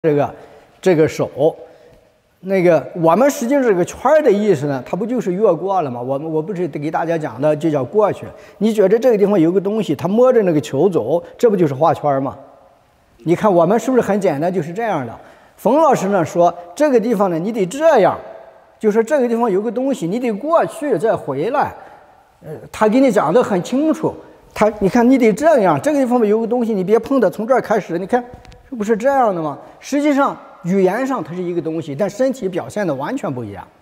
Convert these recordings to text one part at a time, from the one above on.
这个手，我们实际上这个圈的意思呢，它不就是越过了吗？我不是给大家讲的，就叫过去。你觉得这个地方有个东西，它摸着那个球走，这不就是画圈吗？你看我们是不是很简单，就是这样的？冯老师呢说这个地方呢，你得这样，就说这个地方有个东西，你得过去再回来。他给你讲得很清楚。你看你得这样，这个地方有个东西，你别碰它，从这儿开始，你看。这不是这样的吗？实际上，语言上它是一个东西，但身体表现的完全不一样。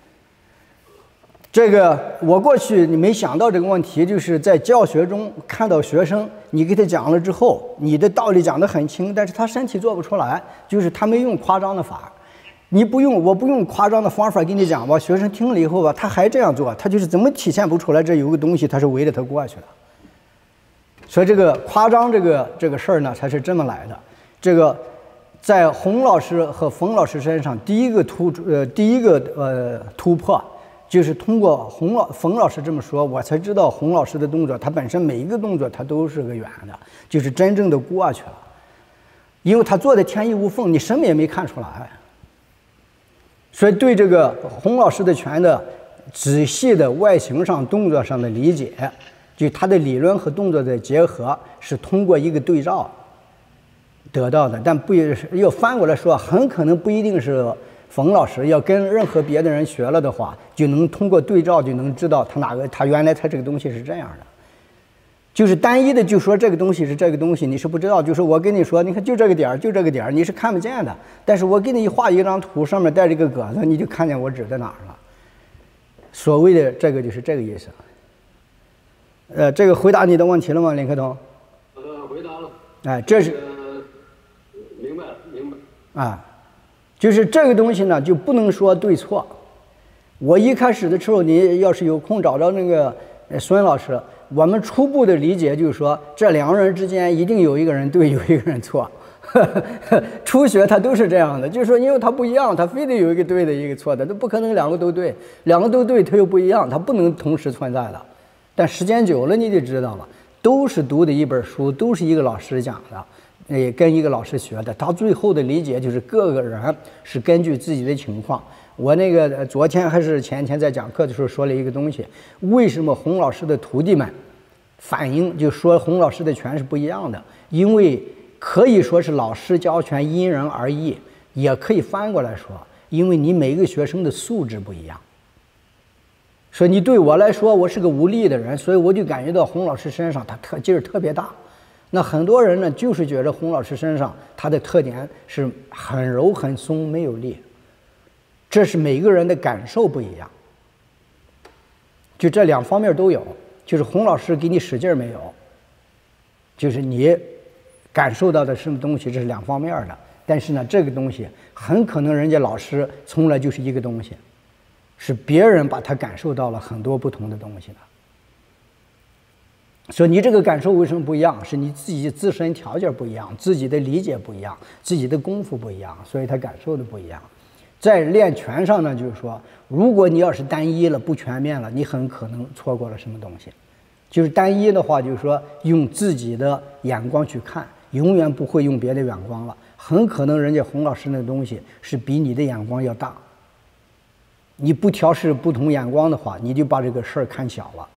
我过去你没想到这个问题，就是在教学中看到学生，你给他讲了之后，你的道理讲得很轻，但是他身体做不出来，就是他没用夸张的法。我不用夸张的方法给你讲吧，学生听了以后吧，他还这样做，他就是怎么体现不出来这有个东西，他是围着他过去的。所以这个夸张这个事儿呢，才是这么来的。在洪老师和冯老师身上，第一个突破，就是通过冯老师这么说，我才知道洪老师的动作，他本身每一个动作他都是个圆的，就是真正的过去了，因为他做的天衣无缝，你什么也没看出来。所以对这个洪老师的拳的仔细的外形上、动作上的理解，就他的理论和动作的结合，是通过一个对照得到的，但要翻过来说，很可能不一定是冯老师要跟任何别的人学了的话，就能通过对照就能知道他原来这个东西是这样的。就是单一的就说这个东西是这个东西，你是不知道。就是我跟你说，你看就这个点就这个点，你是看不见的。但是我给你画一张图，上面带这个格子，你就看见我指在哪儿了。所谓的这个就是这个意思。这个回答你的问题了吗，林克东？ 回答了。 哎，这是。 明白。 啊，就是这个东西呢，就不能说对错。我一开始的时候，你要是有空找着那个孙老师，我们初步的理解就是说，这两个人之间一定有一个人对，有一个人错。初学他都是这样的，就是说，因为他不一样，他非得有一个对的，一个错的，他不可能两个都对，两个都对，他又不一样，他不能同时存在的。但时间久了，你就知道了，都是读的一本书，都是一个老师讲的。跟一个老师学的，他最后的理解就是各个人是根据自己的情况。我昨天还是前天在讲课的时候说了一个东西，为什么洪老师的徒弟们反映就说洪老师的拳是不一样的？因为可以说是老师教拳因人而异，也可以翻过来说，因为你每个学生的素质不一样。所以你对我来说，我是个无力的人，所以我就感觉到洪老师身上他劲儿特别大。那很多人呢，就是觉得洪老师身上他的特点是很柔很松，没有力。这是每个人的感受不一样，就这两方面都有。就是洪老师给你使劲没有，就是你感受到的什么东西，这是两方面的。但是呢，这个东西很可能人家老师从来就是一个东西，是别人把他感受到了很多不同的东西的。所以你这个感受为什么不一样？是你自己自身条件不一样，自己的理解不一样，自己的功夫不一样，所以他感受的不一样。在练拳上呢，就是说，如果你要是单一了、不全面了，你很可能错过了什么东西。就是单一的话，就是说用自己的眼光去看，永远不会用别的眼光了。很可能人家洪老师那个东西是比你的眼光要大。你不调试不同眼光的话，你就把这个事儿看小了。